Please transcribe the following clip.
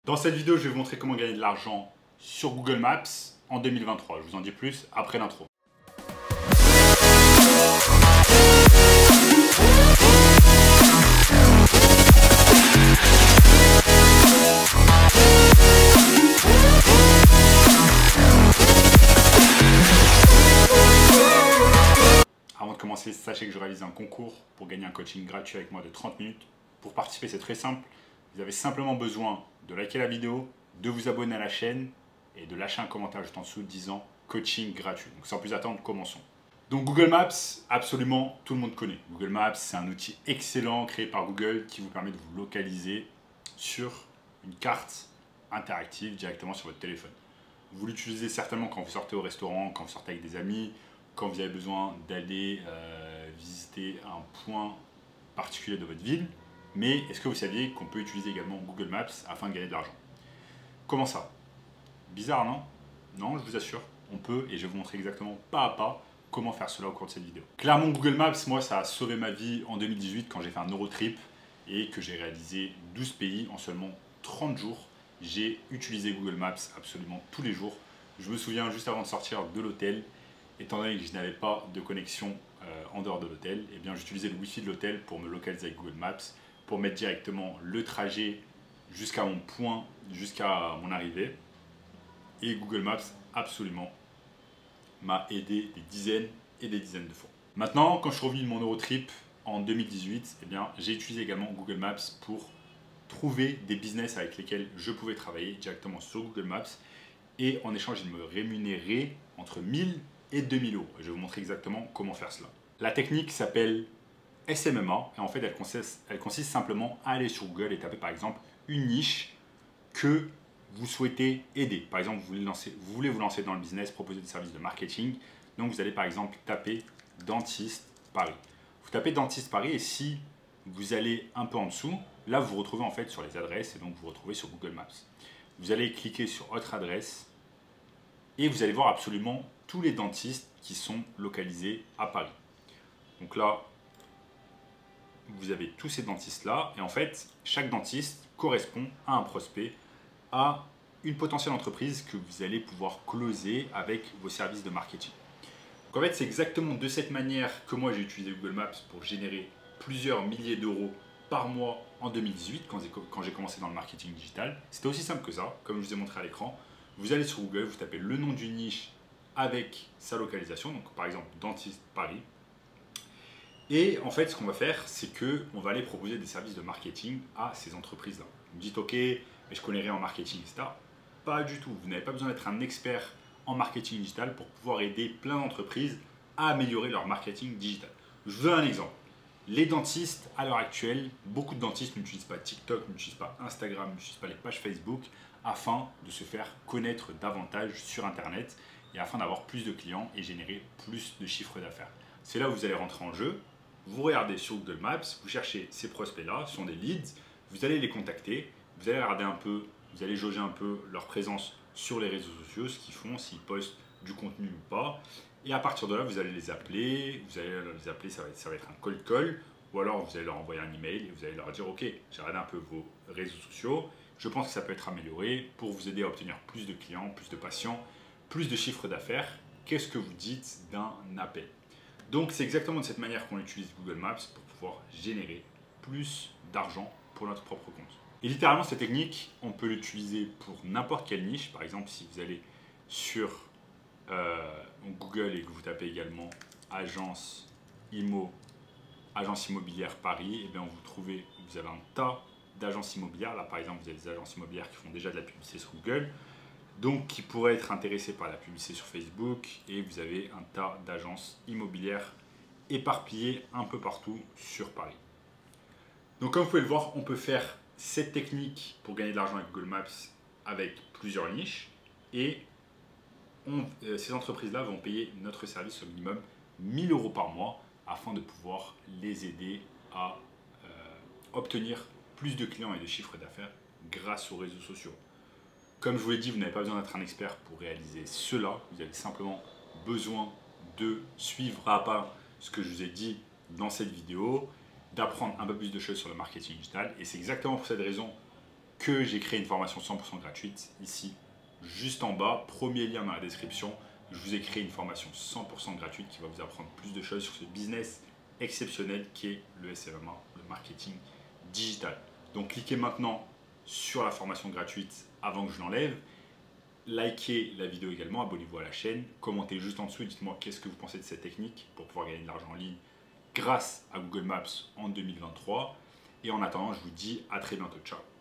Dans cette vidéo, je vais vous montrer comment gagner de l'argent sur Google Maps en 2023. Je vous en dis plus après l'intro. Avant de commencer, sachez que je réalise un concours pour gagner un coaching gratuit avec moi de 30 minutes. Pour participer, c'est très simple. Vous avez simplement besoin de liker la vidéo, de vous abonner à la chaîne et de lâcher un commentaire juste en dessous disant coaching gratuit. Donc sans plus attendre, commençons. Donc Google Maps, absolument tout le monde connaît. Google Maps, c'est un outil excellent créé par Google qui vous permet de vous localiser sur une carte interactive directement sur votre téléphone. Vous l'utilisez certainement quand vous sortez au restaurant, quand vous sortez avec des amis, quand vous avez besoin d'aller visiter un point particulier de votre ville. Mais est-ce que vous saviez qu'on peut utiliser également Google Maps afin de gagner de l'argent? Comment ça? Bizarre, non? Non, je vous assure, on peut et je vais vous montrer exactement pas à pas comment faire cela au cours de cette vidéo. Clairement, Google Maps, moi, ça a sauvé ma vie en 2018 quand j'ai fait un Eurotrip et que j'ai réalisé 12 pays en seulement 30 jours. J'ai utilisé Google Maps absolument tous les jours. Je me souviens juste avant de sortir de l'hôtel, étant donné que je n'avais pas de connexion en dehors de l'hôtel, eh bien j'utilisais le Wi-Fi de l'hôtel pour me localiser avec Google Maps, pour mettre directement le trajet jusqu'à mon point, jusqu'à mon arrivée. Et Google Maps, absolument, m'a aidé des dizaines et des dizaines de fois. Maintenant, quand je suis revenu de mon Eurotrip en 2018, eh bien, j'ai utilisé également Google Maps pour trouver des business avec lesquels je pouvais travailler directement sur Google Maps. Et en échange, ils me rémunéraient entre 1000 et 2000 euros. Je vais vous montrer exactement comment faire cela. La technique s'appelle SMMA et en fait elle consiste simplement à aller sur Google et taper par exemple une niche que vous souhaitez aider. Par exemple, vous voulez vous lancer dans le business, proposer des services de marketing. Donc vous allez par exemple taper dentiste Paris. Vous tapez dentiste Paris et si vous allez un peu en dessous, là vous vous retrouvez en fait sur les adresses et donc vous vous retrouvez sur Google Maps. Vous allez cliquer sur autre adresse et vous allez voir absolument tous les dentistes qui sont localisés à Paris. Donc là, vous avez tous ces dentistes-là et en fait, chaque dentiste correspond à un prospect, à une potentielle entreprise que vous allez pouvoir closer avec vos services de marketing. Donc en fait, c'est exactement de cette manière que moi j'ai utilisé Google Maps pour générer plusieurs milliers d'euros par mois en 2018 quand j'ai commencé dans le marketing digital. C'était aussi simple que ça, comme je vous ai montré à l'écran. Vous allez sur Google, vous tapez le nom d'une niche avec sa localisation, donc par exemple dentiste Paris. Et en fait, ce qu'on va faire, c'est qu'on va aller proposer des services de marketing à ces entreprises-là. Vous me dites, ok, mais je connais rien en marketing, etc. Pas du tout. Vous n'avez pas besoin d'être un expert en marketing digital pour pouvoir aider plein d'entreprises à améliorer leur marketing digital. Je vous donne un exemple. Les dentistes, à l'heure actuelle, beaucoup de dentistes n'utilisent pas TikTok, n'utilisent pas Instagram, n'utilisent pas les pages Facebook afin de se faire connaître davantage sur Internet et afin d'avoir plus de clients et générer plus de chiffre d'affaires. C'est là où vous allez rentrer en jeu. Vous regardez sur Google Maps, vous cherchez ces prospects-là, ce sont des leads, vous allez les contacter, vous allez regarder un peu, vous allez jauger un peu leur présence sur les réseaux sociaux, ce qu'ils font, s'ils postent du contenu ou pas. Et à partir de là, vous allez les appeler, ça va être un cold call, ou alors vous allez leur envoyer un email et vous allez leur dire ok, j'ai regardé un peu vos réseaux sociaux, je pense que ça peut être amélioré pour vous aider à obtenir plus de clients, plus de patients, plus de chiffre d'affaires. Qu'est-ce que vous dites d'un appel? Donc c'est exactement de cette manière qu'on utilise Google Maps pour pouvoir générer plus d'argent pour notre propre compte. Et littéralement cette technique, on peut l'utiliser pour n'importe quelle niche. Par exemple, si vous allez sur Google et que vous tapez également agence immobilière Paris, et bien vous avez un tas d'agences immobilières. Là par exemple, vous avez des agences immobilières qui font déjà de la publicité sur Google, donc qui pourraient être intéressés par la publicité sur Facebook, et vous avez un tas d'agences immobilières éparpillées un peu partout sur Paris. Donc comme vous pouvez le voir, on peut faire cette technique pour gagner de l'argent avec Google Maps avec plusieurs niches, et ces entreprises-là vont payer notre service au minimum 1000 euros par mois afin de pouvoir les aider à obtenir plus de clients et de chiffre d'affaires grâce aux réseaux sociaux. Comme je vous l'ai dit, vous n'avez pas besoin d'être un expert pour réaliser cela. Vous avez simplement besoin de suivre pas à pas ce que je vous ai dit dans cette vidéo, d'apprendre un peu plus de choses sur le marketing digital. Et c'est exactement pour cette raison que j'ai créé une formation 100% gratuite ici, juste en bas, premier lien dans la description. Je vous ai créé une formation 100% gratuite qui va vous apprendre plus de choses sur ce business exceptionnel qui est le SMMA, le marketing digital. Donc cliquez maintenant sur la formation gratuite avant que je l'enlève. Likez la vidéo également, abonnez-vous à la chaîne, commentez juste en dessous, dites-moi qu'est-ce que vous pensez de cette technique pour pouvoir gagner de l'argent en ligne grâce à Google Maps en 2023. Et en attendant, je vous dis à très bientôt. Ciao.